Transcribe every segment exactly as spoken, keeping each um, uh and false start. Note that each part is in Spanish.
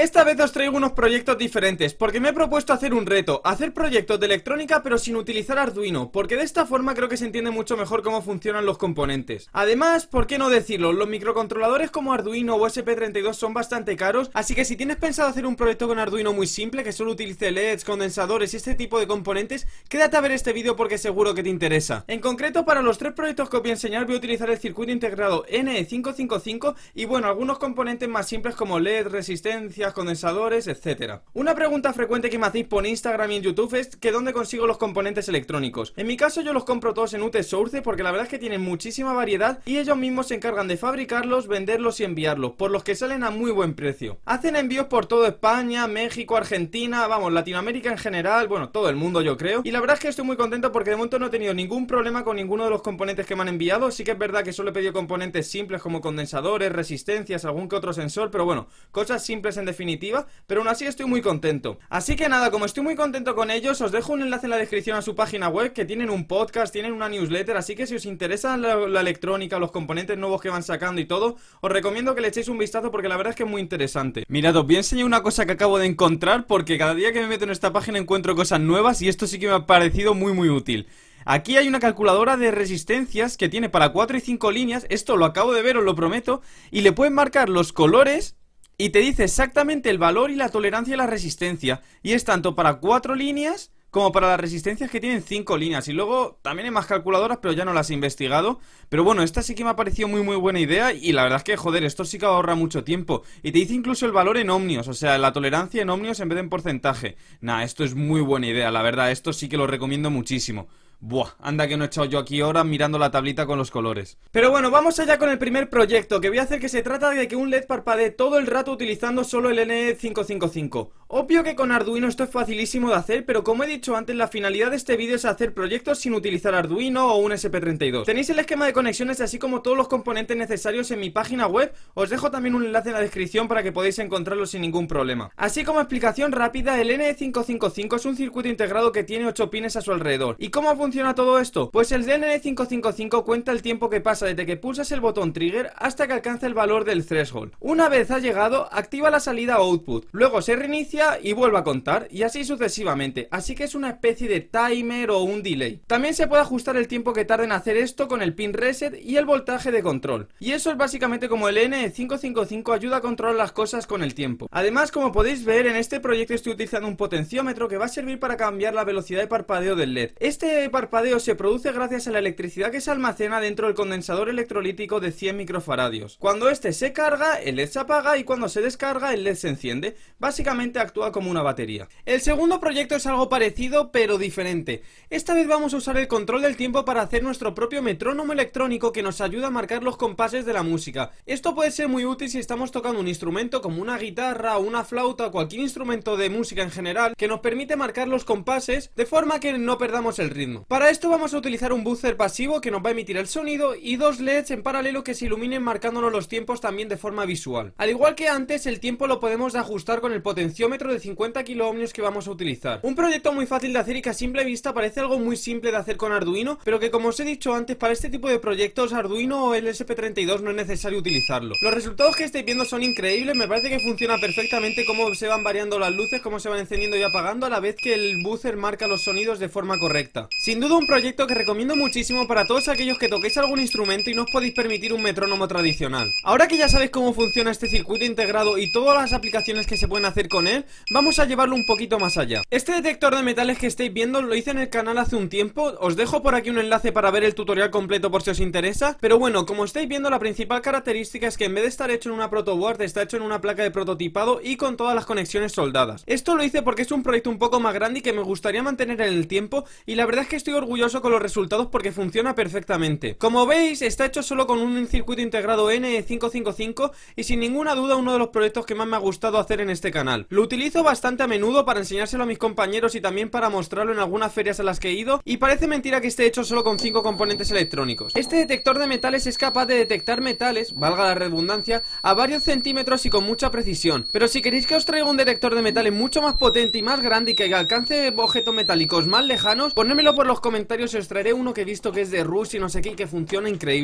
Esta vez os traigo unos proyectos diferentes, porque me he propuesto hacer un reto, hacer proyectos de electrónica pero sin utilizar Arduino, porque de esta forma creo que se entiende mucho mejor cómo funcionan los componentes. Además, ¿por qué no decirlo? Los microcontroladores como Arduino o S P treinta y dos son bastante caros, así que si tienes pensado hacer un proyecto con Arduino muy simple, que solo utilice L E Ds, condensadores y este tipo de componentes, quédate a ver este vídeo porque seguro que te interesa. En concreto, para los tres proyectos que os voy a enseñar voy a utilizar el circuito integrado N E cinco cinco cinco y bueno, algunos componentes más simples como L E D, resistencias, condensadores, etcétera. Una pregunta frecuente que me hacéis por Instagram y en YouTube es que dónde consigo los componentes electrónicos. En mi caso yo los compro todos en U T Source porque la verdad es que tienen muchísima variedad y ellos mismos se encargan de fabricarlos, venderlos y enviarlos, por los que salen a muy buen precio. Hacen envíos por toda España, México, Argentina, vamos, Latinoamérica en general, bueno, todo el mundo yo creo. Y la verdad es que estoy muy contento porque de momento no he tenido ningún problema con ninguno de los componentes que me han enviado. Sí que es verdad que solo he pedido componentes simples como condensadores, resistencias, algún que otro sensor, pero bueno, cosas simples en definitiva, pero aún así estoy muy contento. Así que nada, como estoy muy contento con ellos, os dejo un enlace en la descripción a su página web, que tienen un podcast, tienen una newsletter, así que si os interesa la, la electrónica, los componentes nuevos que van sacando y todo, os recomiendo que le echéis un vistazo porque la verdad es que es muy interesante. Mirad, os voy a enseñar una cosa que acabo de encontrar, porque cada día que me meto en esta página encuentro cosas nuevas y esto sí que me ha parecido muy muy útil. Aquí hay una calculadora de resistencias que tiene para cuatro y cinco líneas, esto lo acabo de ver, os lo prometo, y le pueden marcar los colores y te dice exactamente el valor y la tolerancia y la resistencia, y es tanto para cuatro líneas como para las resistencias que tienen cinco líneas. Y luego también hay más calculadoras, pero ya no las he investigado. Pero bueno, esta sí que me ha parecido muy muy buena idea. Y la verdad es que, joder, esto sí que ahorra mucho tiempo. Y te dice incluso el valor en ohmios, o sea, la tolerancia en ohmios en vez de en porcentaje. Nah, esto es muy buena idea, la verdad, esto sí que lo recomiendo muchísimo. Buah, anda que no he echado yo aquí horas mirando la tablita con los colores. Pero bueno, vamos allá con el primer proyecto, que voy a hacer, que se trata de que un L E D parpadee todo el rato utilizando solo el N E cinco cinco cinco. Obvio que con Arduino esto es facilísimo de hacer, pero como he dicho antes, la finalidad de este vídeo es hacer proyectos sin utilizar Arduino o un S P treinta y dos. Tenéis el esquema de conexiones así como todos los componentes necesarios en mi página web. Os dejo también un enlace en la descripción para que podáis encontrarlos sin ningún problema. Así como explicación rápida, el N E cinco cinco cinco es un circuito integrado que tiene ocho pines a su alrededor. ¿Y cómo funciona funciona todo esto? Pues el N E cinco cinco cinco cuenta el tiempo que pasa desde que pulsas el botón trigger hasta que alcanza el valor del threshold. Una vez ha llegado, activa la salida output, luego se reinicia y vuelve a contar, y así sucesivamente, así que es una especie de timer o un delay. También se puede ajustar el tiempo que tarda en hacer esto con el pin reset y el voltaje de control, y eso es básicamente como el N E cinco cinco cinco ayuda a controlar las cosas con el tiempo. Además, como podéis ver, en este proyecto estoy utilizando un potenciómetro que va a servir para cambiar la velocidad de parpadeo del L E D. Este parpadeo se produce gracias a la electricidad que se almacena dentro del condensador electrolítico de cien microfaradios. Cuando este se carga, el L E D se apaga, y cuando se descarga, el L E D se enciende. Básicamente actúa como una batería. El segundo proyecto es algo parecido pero diferente. Esta vez vamos a usar el control del tiempo para hacer nuestro propio metrónomo electrónico que nos ayuda a marcar los compases de la música. Esto puede ser muy útil si estamos tocando un instrumento como una guitarra o una flauta o cualquier instrumento de música en general, que nos permite marcar los compases de forma que no perdamos el ritmo. Para esto vamos a utilizar un buzzer pasivo que nos va a emitir el sonido y dos L E Ds en paralelo que se iluminen marcándonos los tiempos también de forma visual. Al igual que antes, el tiempo lo podemos ajustar con el potenciómetro de cincuenta kiloohmios que vamos a utilizar. Un proyecto muy fácil de hacer y que a simple vista parece algo muy simple de hacer con Arduino, pero que, como os he dicho antes, para este tipo de proyectos Arduino o el S P treinta y dos no es necesario utilizarlo. Los resultados que estáis viendo son increíbles, me parece que funciona perfectamente cómo se van variando las luces, cómo se van encendiendo y apagando a la vez que el buzzer marca los sonidos de forma correcta. Sin duda un proyecto que recomiendo muchísimo para todos aquellos que toquéis algún instrumento y no os podéis permitir un metrónomo tradicional. Ahora que ya sabéis cómo funciona este circuito integrado y todas las aplicaciones que se pueden hacer con él, vamos a llevarlo un poquito más allá. Este detector de metales que estáis viendo lo hice en el canal hace un tiempo, os dejo por aquí un enlace para ver el tutorial completo por si os interesa, pero bueno, como estáis viendo, la principal característica es que en vez de estar hecho en una protoboard, está hecho en una placa de prototipado y con todas las conexiones soldadas. Esto lo hice porque es un proyecto un poco más grande y que me gustaría mantener en el tiempo, y la verdad es que estoy orgulloso con los resultados porque funciona perfectamente. Como veis, está hecho solo con un circuito integrado N E cinco cinco cinco y sin ninguna duda uno de los proyectos que más me ha gustado hacer en este canal. Lo utilizo bastante a menudo para enseñárselo a mis compañeros y también para mostrarlo en algunas ferias a las que he ido, y parece mentira que esté hecho solo con cinco componentes electrónicos. Este detector de metales es capaz de detectar metales, valga la redundancia, a varios centímetros y con mucha precisión. Pero si queréis que os traiga un detector de metales mucho más potente y más grande y que alcance objetos metálicos más lejanos, ponérmelo por los comentarios y os traeré uno que he visto que es de Rush y no sé qué y que funciona increíble.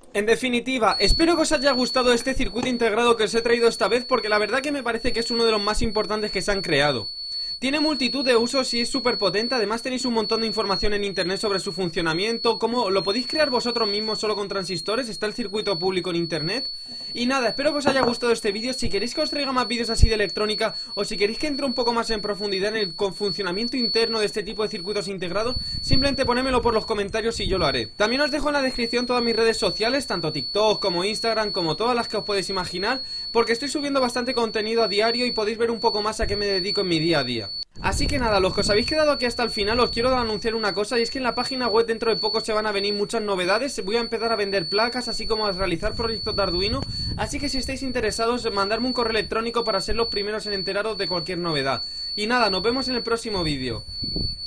En definitiva, espero que os haya gustado este circuito integrado que os he traído esta vez, porque la verdad que me parece que es uno de los más importantes que se han creado. Tiene multitud de usos y es súper potente. Además tenéis un montón de información en internet sobre su funcionamiento, cómo lo podéis crear vosotros mismos solo con transistores. Está el circuito público en internet. Y nada, espero que os haya gustado este vídeo. Si queréis que os traiga más vídeos así de electrónica, o si queréis que entre un poco más en profundidad en el con funcionamiento interno de este tipo de circuitos integrados, simplemente ponémelo por los comentarios y yo lo haré. También os dejo en la descripción todas mis redes sociales, tanto TikTok como Instagram, como todas las que os podéis imaginar, porque estoy subiendo bastante contenido a diario y podéis ver un poco más a qué me dedico en mi día a día. Así que nada, los que os habéis quedado aquí hasta el final, os quiero anunciar una cosa, y es que en la página web dentro de poco se van a venir muchas novedades. Voy a empezar a vender placas, así como a realizar proyectos de Arduino, así que si estáis interesados, mandarme un correo electrónico para ser los primeros en enteraros de cualquier novedad. Y nada, nos vemos en el próximo vídeo.